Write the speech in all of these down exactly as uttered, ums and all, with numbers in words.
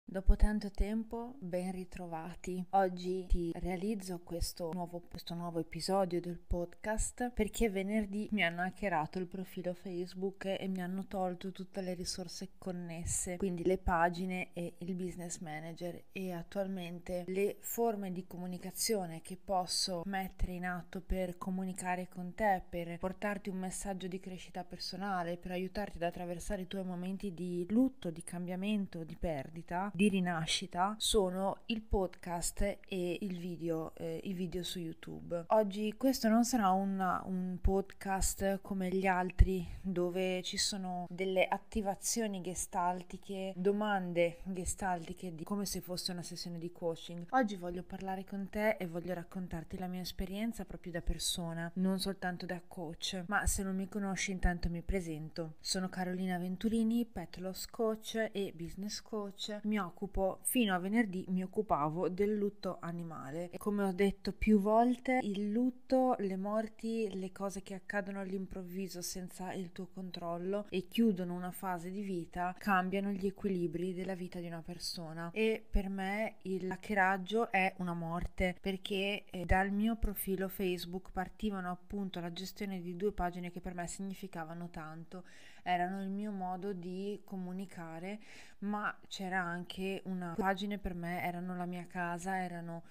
Dopo tanto tempo, ben ritrovati. Oggi ti realizzo questo nuovo, questo nuovo episodio del podcast perché venerdì mi hanno hackerato il profilo Facebook e mi hanno tolto tutte le risorse connesse, quindi le pagine e il business manager, e attualmente le forme di comunicazione che posso mettere in atto per comunicare con te, per portarti un messaggio di crescita personale, per aiutarti ad attraversare i tuoi momenti di lutto, di cambiamento, di perdita, di rinascita, sono il podcast e il video, eh, i video su YouTube. Oggi questo non sarà una, un podcast come gli altri dove ci sono delle attivazioni gestaltiche, domande gestaltiche, di, come se fosse una sessione di coaching. Oggi voglio parlare con te e voglio raccontarti la mia esperienza proprio da persona, non soltanto da coach. Ma se non mi conosci, intanto mi presento. Sono Carolina Venturini, pet loss coach e business coach. Mi occupo, fino a venerdì mi occupavo del lutto animale, e come ho detto più volte, il lutto, le morti, le cose che accadono all'improvviso senza il tuo controllo e chiudono una fase di vita, cambiano gli equilibri della vita di una persona. E per me il hackeraggio è una morte, perché eh, dal mio profilo Facebook partivano appunto la gestione di due pagine che per me significavano tanto. Erano il mio modo di comunicare, ma c'era anche una pagine per me, erano la mia casa, erano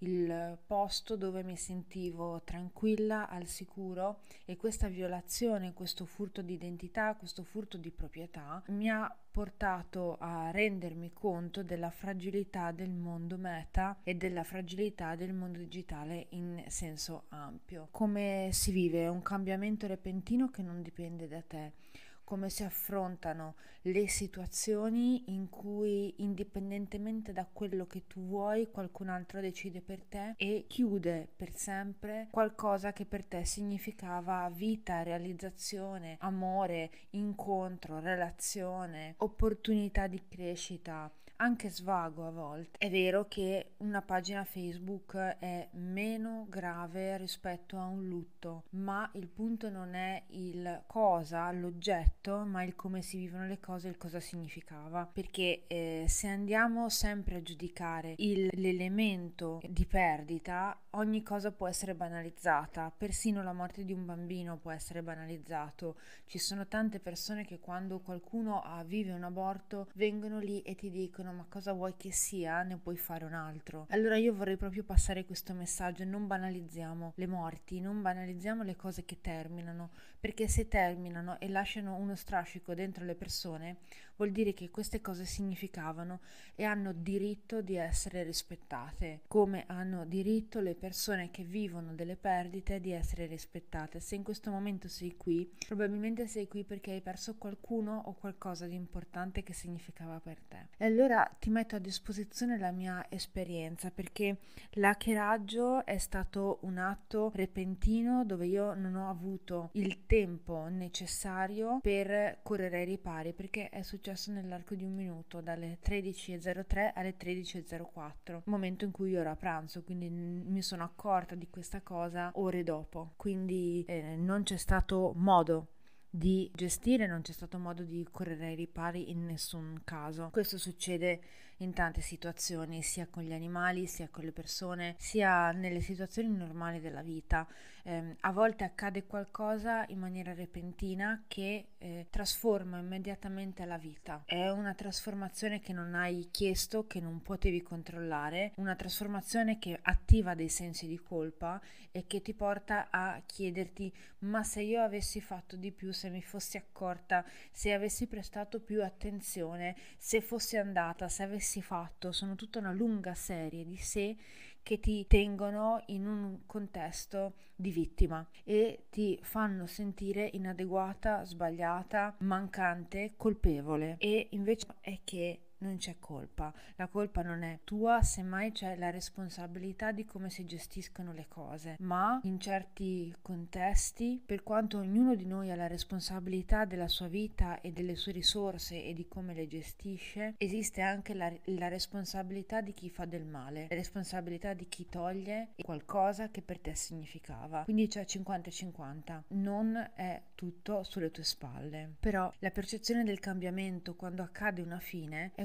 il posto dove mi sentivo tranquilla, al sicuro, e questa violazione, questo furto di identità, questo furto di proprietà mi ha portato a rendermi conto della fragilità del mondo meta e della fragilità del mondo digitale in senso ampio. Come si vive un cambiamento repentino che non dipende da te, come si affrontano le situazioni in cui, indipendentemente da quello che tu vuoi, qualcun altro decide per te e chiude per sempre qualcosa che per te significava vita, realizzazione, amore, incontro, relazione, opportunità di crescita, anche svago a volte. È vero che una pagina Facebook è meno grave rispetto a un lutto, ma il punto non è il cosa, l'oggetto, ma il come si vivono le cose, il cosa significava. Perché eh, se andiamo sempre a giudicare il, l'elemento di perdita, ogni cosa può essere banalizzata, persino la morte di un bambino può essere banalizzato. Ci sono tante persone che quando qualcuno ha, vive un aborto vengono lì e ti dicono: ma cosa vuoi che sia? Ne puoi fare un altro. Allora io vorrei proprio passare questo messaggio: non banalizziamo le morti, non banalizziamo le cose che terminano, perché se terminano e lasciano uno strascico dentro le persone, vuol dire che queste cose significavano e hanno diritto di essere rispettate, come hanno diritto le persone che vivono delle perdite di essere rispettate. Se in questo momento sei qui, probabilmente sei qui perché hai perso qualcuno o qualcosa di importante che significava per te. E allora ti metto a disposizione la mia esperienza, perché l'hackeraggio è stato un atto repentino dove io non ho avuto il tempo necessario per correre ai ripari, perché è successo nell'arco di un minuto, dalle tredici e zero tre alle tredici e zero quattro, momento in cui io ero a pranzo, quindi mi sono accorta di questa cosa ore dopo, quindi eh, non c'è stato modo di gestire, non c'è stato modo di correre ai ripari in nessun caso. Questo succede in tante situazioni, sia con gli animali, sia con le persone, sia nelle situazioni normali della vita. Eh, a volte accade qualcosa in maniera repentina che eh, trasforma immediatamente la vita. È una trasformazione che non hai chiesto, che non potevi controllare, una trasformazione che attiva dei sensi di colpa e che ti porta a chiederti: ma se io avessi fatto di più, se mi fossi accorta, se avessi prestato più attenzione, se fossi andata, se avessi fatto. Sono tutta una lunga serie di se che ti tengono in un contesto di vittima e ti fanno sentire inadeguata, sbagliata, mancante, colpevole. E invece è che non c'è colpa, la colpa non è tua, semmai c'è la responsabilità di come si gestiscono le cose, ma in certi contesti, per quanto ognuno di noi ha la responsabilità della sua vita e delle sue risorse e di come le gestisce, esiste anche la, la responsabilità di chi fa del male, la responsabilità di chi toglie qualcosa che per te significava, quindi c'è cinquanta e cinquanta, non è tutto sulle tue spalle. Però la percezione del cambiamento quando accade una fine è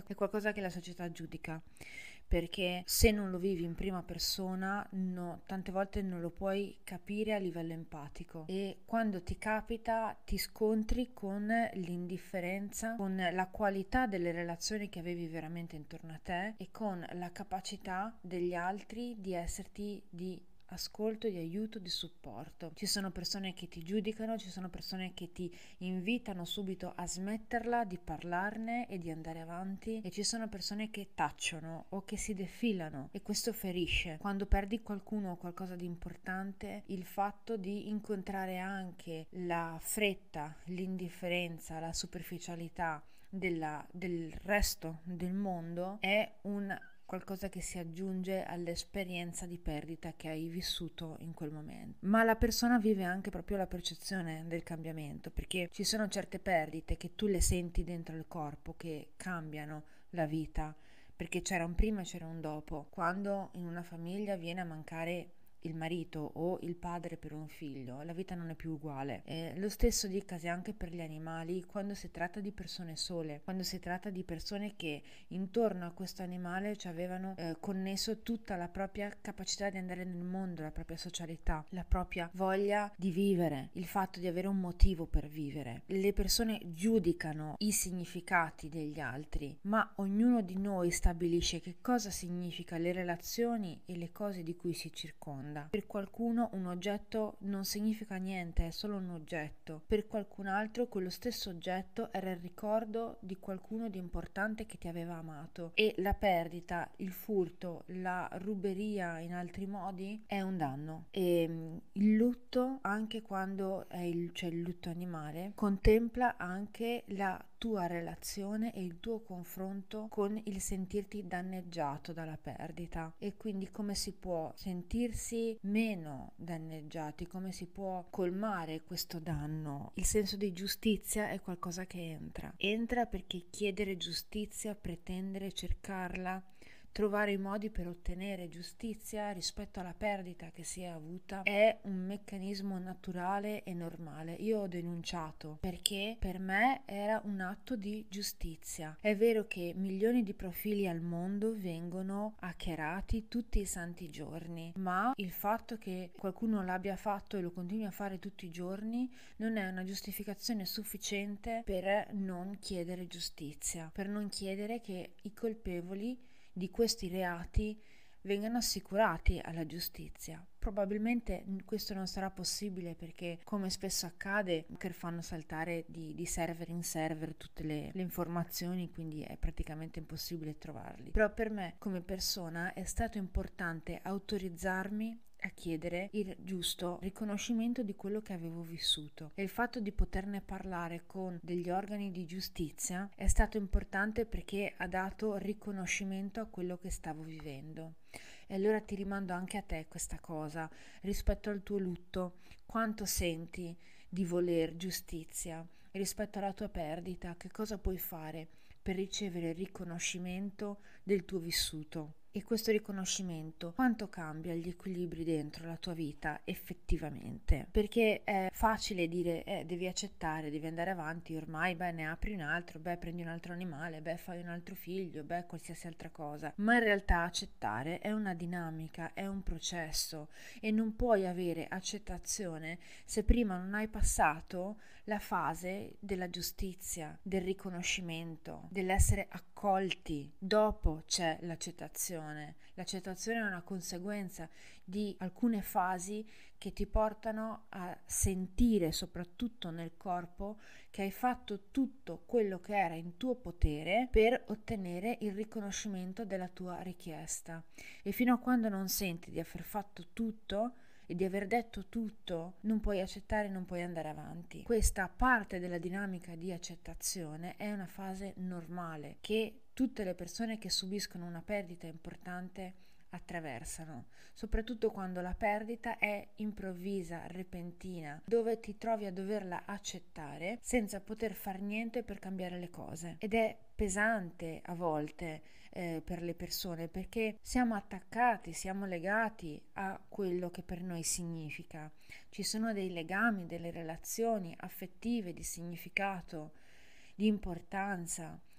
è qualcosa che la società giudica, perché se non lo vivi in prima persona, no, tante volte non lo puoi capire a livello empatico, e quando ti capita ti scontri con l'indifferenza, con la qualità delle relazioni che avevi veramente intorno a te e con la capacità degli altri di esserti di ascolto, di aiuto, di supporto. Ci sono persone che ti giudicano, ci sono persone che ti invitano subito a smetterla di parlarne e di andare avanti, e ci sono persone che tacciono o che si defilano, e questo ferisce. Quando perdi qualcuno o qualcosa di importante, il fatto di incontrare anche la fretta, l'indifferenza, la superficialità della, del resto del mondo è un qualcosa che si aggiunge all'esperienza di perdita che hai vissuto in quel momento. Ma la persona vive anche proprio la percezione del cambiamento, perché ci sono certe perdite che tu le senti dentro il corpo, che cambiano la vita, perché c'era un prima e c'era un dopo. Quando in una famiglia viene a mancare il marito o il padre per un figlio, la vita non è più uguale. E lo stesso dicasi anche per gli animali, quando si tratta di persone sole, quando si tratta di persone che intorno a questo animale ci avevano eh, connesso tutta la propria capacità di andare nel mondo, la propria socialità, la propria voglia di vivere, il fatto di avere un motivo per vivere. Le persone giudicano i significati degli altri, ma ognuno di noi stabilisce che cosa significa le relazioni e le cose di cui si circonda. Per qualcuno un oggetto non significa niente, è solo un oggetto. Per qualcun altro quello stesso oggetto era il ricordo di qualcuno di importante che ti aveva amato, e la perdita, il furto, la ruberia in altri modi è un danno. E il lutto, anche quando è il, cioè il lutto animale, contempla anche la tua relazione e il tuo confronto con il sentirti danneggiato dalla perdita, e quindi come si può sentirsi meno danneggiati, come si può colmare questo danno. Il senso di giustizia è qualcosa che entra entra perché chiedere giustizia, pretendere, cercarla, trovare i modi per ottenere giustizia rispetto alla perdita che si è avuta è un meccanismo naturale e normale. Io ho denunciato perché per me era un atto di giustizia. È vero che milioni di profili al mondo vengono hackerati tutti i santi giorni, ma il fatto che qualcuno l'abbia fatto e lo continui a fare tutti i giorni non è una giustificazione sufficiente per non chiedere giustizia, per non chiedere che i colpevoli di questi reati vengano assicurati alla giustizia. Probabilmente questo non sarà possibile perché, come spesso accade, hacker fanno saltare di, di server in server tutte le, le informazioni, quindi è praticamente impossibile trovarli. Però per me, come persona, è stato importante autorizzarmi a chiedere il giusto riconoscimento di quello che avevo vissuto, e il fatto di poterne parlare con degli organi di giustizia è stato importante perché ha dato riconoscimento a quello che stavo vivendo. E allora ti rimando anche a te questa cosa rispetto al tuo lutto: quanto senti di voler giustizia rispetto alla tua perdita? Che cosa puoi fare per ricevere il riconoscimento del tuo vissuto? E questo riconoscimento quanto cambia gli equilibri dentro la tua vita effettivamente? Perché è facile dire eh, devi accettare, devi andare avanti, ormai beh ne apri un altro, beh prendi un altro animale, beh fai un altro figlio, beh qualsiasi altra cosa. Ma in realtà accettare è una dinamica, è un processo, e non puoi avere accettazione se prima non hai passato la fase della giustizia, del riconoscimento, dell'essere accolti. Dopo c'è l'accettazione. L'accettazione è una conseguenza di alcune fasi che ti portano a sentire, soprattutto nel corpo, che hai fatto tutto quello che era in tuo potere per ottenere il riconoscimento della tua richiesta. E fino a quando non senti di aver fatto tutto e di aver detto tutto, non puoi accettare, non puoi andare avanti. Questa parte della dinamica di accettazione è una fase normale che tutte le persone che subiscono una perdita importante attraversano, soprattutto quando la perdita è improvvisa, repentina, dove ti trovi a doverla accettare senza poter far niente per cambiare le cose. Ed è pesante a volte eh, per le persone, perché siamo attaccati, siamo legati a quello che per noi significa. Ci sono dei legami, delle relazioni affettive, di significato, di importanza,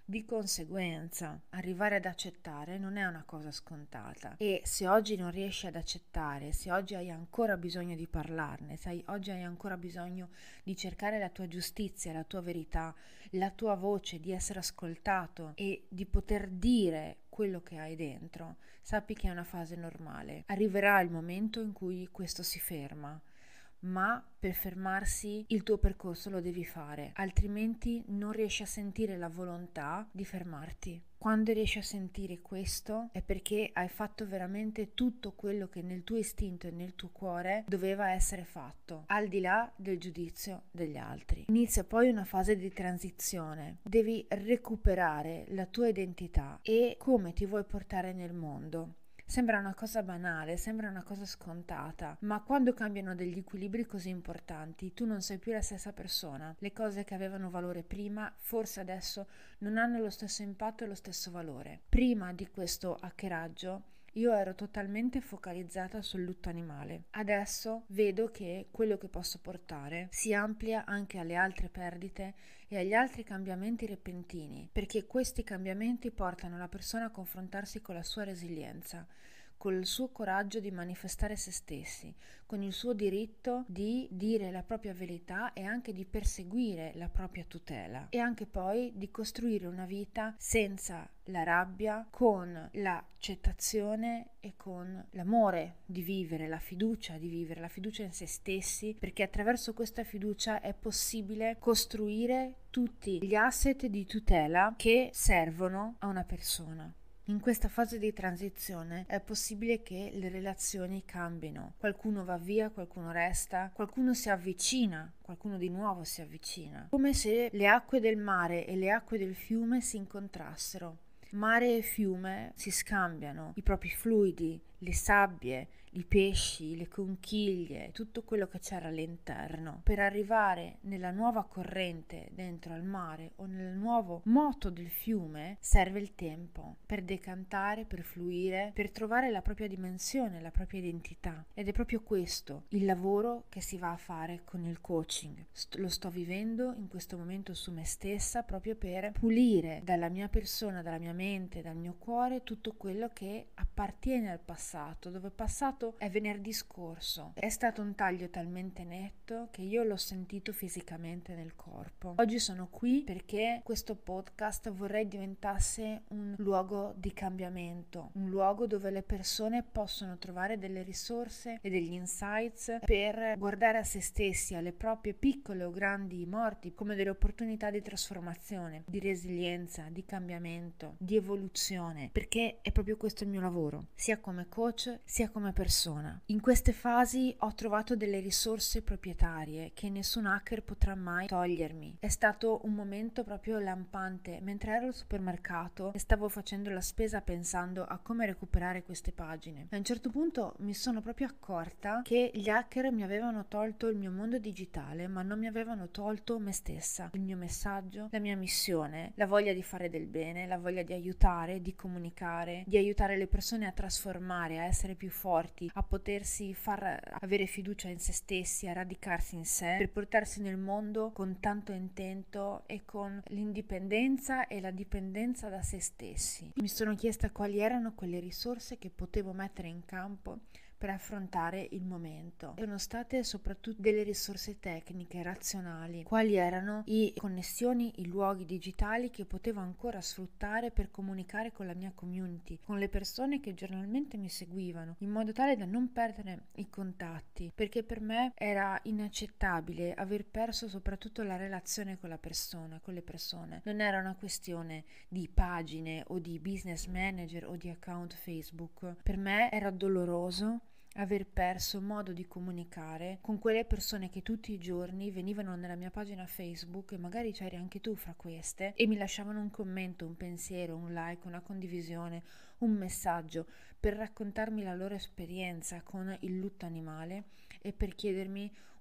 Di conseguenza, arrivare ad accettare non è una cosa scontata, e se oggi non riesci ad accettare, se oggi hai ancora bisogno di parlarne, se hai, oggi hai ancora bisogno di cercare la tua giustizia, la tua verità, la tua voce, di essere ascoltato e di poter dire quello che hai dentro, sappi che è una fase normale. Arriverà il momento in cui questo si ferma, ma per fermarsi il tuo percorso lo devi fare, altrimenti non riesci a sentire la volontà di fermarti. Quando riesci a sentire questo è perché hai fatto veramente tutto quello che nel tuo istinto e nel tuo cuore doveva essere fatto, al di là del giudizio degli altri. Inizia poi una fase di transizione, devi recuperare la tua identità e come ti vuoi portare nel mondo. Sembra una cosa banale, sembra una cosa scontata, ma quando cambiano degli equilibri così importanti, tu non sei più la stessa persona. Le cose che avevano valore prima, forse adesso non hanno lo stesso impatto e lo stesso valore. Prima di questo hackeraggio, io ero totalmente focalizzata sul lutto animale. Adesso vedo che quello che posso portare si amplia anche alle altre perdite e agli altri cambiamenti repentini, perché questi cambiamenti portano la persona a confrontarsi con la sua resilienza, col suo coraggio di manifestare se stessi, con il suo diritto di dire la propria verità e anche di perseguire la propria tutela, e anche poi di costruire una vita senza la rabbia, con l'accettazione e con l'amore di vivere, la fiducia di vivere, la fiducia in se stessi, perché attraverso questa fiducia è possibile costruire tutti gli asset di tutela che servono a una persona. In questa fase di transizione è possibile che le relazioni cambino, qualcuno va via, qualcuno resta, qualcuno si avvicina, qualcuno di nuovo si avvicina, come se le acque del mare e le acque del fiume si incontrassero. Mare e fiume si scambiano i propri fluidi, le sabbie, i pesci, le conchiglie, tutto quello che c'era all'interno. Per arrivare nella nuova corrente dentro al mare o nel nuovo moto del fiume serve il tempo per decantare, per fluire, per trovare la propria dimensione, la propria identità. Ed è proprio questo il lavoro che si va a fare con il coaching. St- lo sto vivendo in questo momento su me stessa, proprio per pulire dalla mia persona, dalla mia mente, dal mio cuore tutto quello che appartiene al passato, dove passato è venerdì scorso. È stato un taglio talmente netto che io l'ho sentito fisicamente nel corpo. Oggi sono qui perché questo podcast vorrei diventasse un luogo di cambiamento, un luogo dove le persone possono trovare delle risorse e degli insights per guardare a se stessi, alle proprie piccole o grandi morti, come delle opportunità di trasformazione, di resilienza, di cambiamento, di evoluzione, perché è proprio questo il mio lavoro, sia come coach sia come persona. In queste fasi ho trovato delle risorse proprietarie che nessun hacker potrà mai togliermi. È stato un momento proprio lampante mentre ero al supermercato e stavo facendo la spesa pensando a come recuperare queste pagine. A un certo punto mi sono proprio accorta che gli hacker mi avevano tolto il mio mondo digitale, ma non mi avevano tolto me stessa, il mio messaggio, la mia missione, la voglia di fare del bene, la voglia di aiutare, di comunicare, di aiutare le persone a trasformare, a essere più forti, a potersi far avere fiducia in se stessi, a radicarsi in sé, per portarsi nel mondo con tanto intento e con l'indipendenza e la dipendenza da se stessi. Mi sono chiesta quali erano quelle risorse che potevo mettere in campo per affrontare il momento. Sono state soprattutto delle risorse tecniche, razionali, quali erano le connessioni, i luoghi digitali che potevo ancora sfruttare per comunicare con la mia community, con le persone che giornalmente mi seguivano, in modo tale da non perdere i contatti, perché per me era inaccettabile aver perso soprattutto la relazione con la persona, con le persone. Non era una questione di pagine o di business manager o di account Facebook. Per me era doloroso aver perso modo di comunicare con quelle persone che tutti i giorni venivano nella mia pagina Facebook, e magari c'eri anche tu fra queste, e mi lasciavano un commento, un pensiero, un like, una condivisione, un messaggio per raccontarmi la loro esperienza con il lutto animale e per chiedermi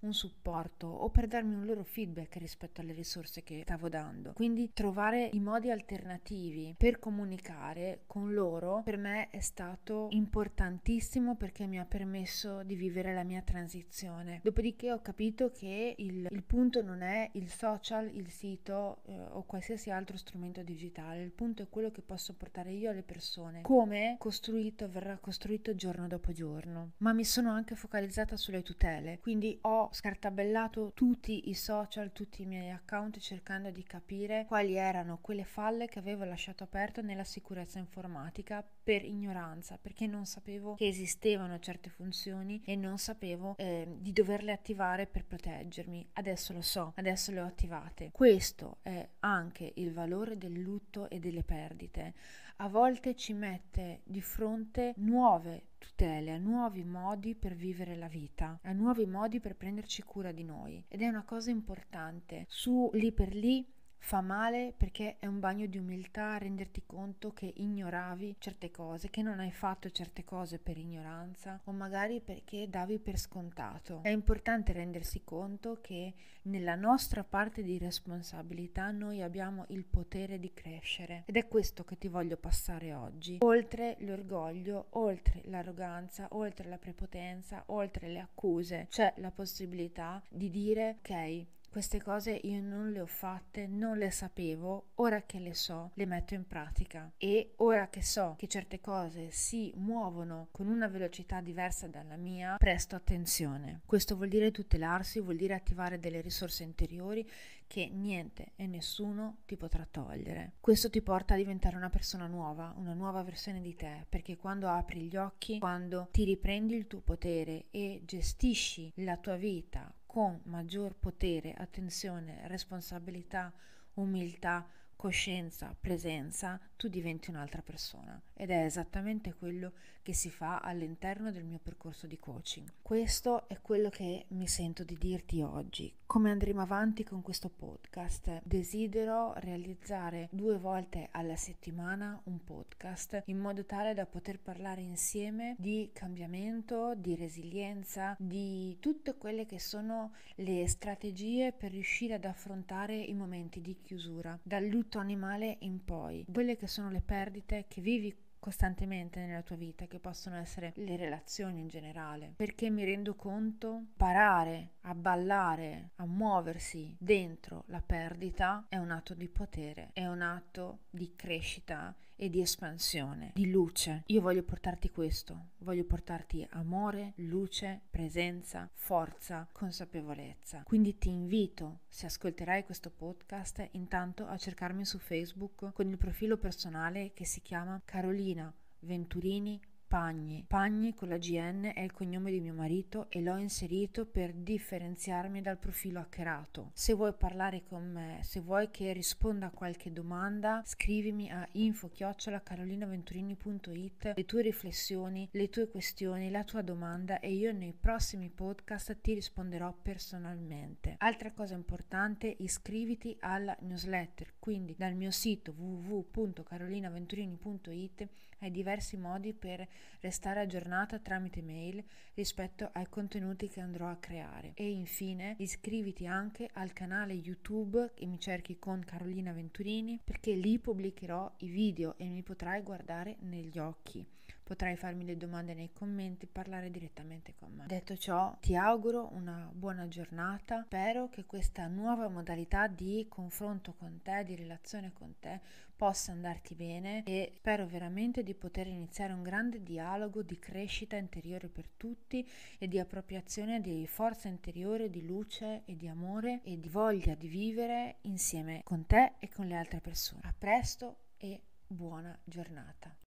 un supporto o per darmi un loro feedback rispetto alle risorse che stavo dando. Quindi trovare i modi alternativi per comunicare con loro per me è stato importantissimo, perché mi ha permesso di vivere la mia transizione. Dopodiché ho capito che il, il punto non è il social, il sito eh, o qualsiasi altro strumento digitale, il punto è quello che posso portare io alle persone, come costruito verrà costruito giorno dopo giorno. Ma mi sono anche focalizzata sulle tutele, quindi ho scartabellato tutti i social, tutti i miei account, cercando di capire quali erano quelle falle che avevo lasciato aperte nella sicurezza informatica per ignoranza, perché non sapevo che esistevano certe funzioni e non sapevo eh, di doverle attivare per proteggermi. Adesso lo so, adesso le ho attivate. Questo è anche il valore del lutto e delle perdite. A volte ci mette di fronte nuove tutele, a nuovi modi per vivere la vita, a nuovi modi per prenderci cura di noi, ed è una cosa importante. Su lì per lì fa male, perché è un bagno di umiltà renderti conto che ignoravi certe cose, che non hai fatto certe cose per ignoranza o magari perché davi per scontato. È importante rendersi conto che nella nostra parte di responsabilità noi abbiamo il potere di crescere, ed è questo che ti voglio passare oggi. Oltre l'orgoglio, oltre l'arroganza, oltre la prepotenza, oltre le accuse, c'è la possibilità di dire: ok, queste cose io non le ho fatte, non le sapevo, ora che le so, le metto in pratica, e ora che so che certe cose si muovono con una velocità diversa dalla mia, presto attenzione. Questo vuol dire tutelarsi, vuol dire attivare delle risorse interiori che niente e nessuno ti potrà togliere. Questo ti porta a diventare una persona nuova, una nuova versione di te, perché quando apri gli occhi, quando ti riprendi il tuo potere e gestisci la tua vita con maggior potere, attenzione, responsabilità, umiltà, coscienza, presenza, tu diventi un'altra persona, ed è esattamente quello che si fa all'interno del mio percorso di coaching. Questo è quello che mi sento di dirti oggi. Come andremo avanti con questo podcast? Desidero realizzare due volte alla settimana un podcast, in modo tale da poter parlare insieme di cambiamento, di resilienza, di tutte quelle che sono le strategie per riuscire ad affrontare i momenti di chiusura, dal lutto animale in poi, quelle che sono le perdite che vivi costantemente nella tua vita, che possono essere le relazioni in generale, perché mi rendo conto imparare a ballare, a muoversi dentro la perdita è un atto di potere, è un atto di crescita e di espansione, di luce. Io voglio portarti questo, voglio portarti amore, luce, presenza, forza, consapevolezza. Quindi ti invito, se ascolterai questo podcast, intanto a cercarmi su Facebook con il profilo personale che si chiama Carolina Venturini Pagni. Pagni con la G N è il cognome di mio marito e l'ho inserito per differenziarmi dal profilo hackerato. Se vuoi parlare con me, se vuoi che risponda a qualche domanda, scrivimi a info chiocciola carolinaventurini punto it le tue riflessioni, le tue questioni, la tua domanda, e io nei prossimi podcast ti risponderò personalmente. Altra cosa importante: iscriviti alla newsletter, quindi dal mio sito w w w punto carolinaventurini punto it hai diversi modi per restare aggiornata tramite mail rispetto ai contenuti che andrò a creare. E infine iscriviti anche al canale YouTube, e mi cerchi con Carolina Venturini, perché lì pubblicherò i video e mi potrai guardare negli occhi. Potrai farmi le domande nei commenti, parlare direttamente con me. Detto ciò, ti auguro una buona giornata. Spero che questa nuova modalità di confronto con te, di relazione con te, possa andarti bene, e spero veramente di poter iniziare un grande dialogo di crescita interiore per tutti e di appropriazione di forza interiore, di luce e di amore e di voglia di vivere insieme con te e con le altre persone. A presto e buona giornata.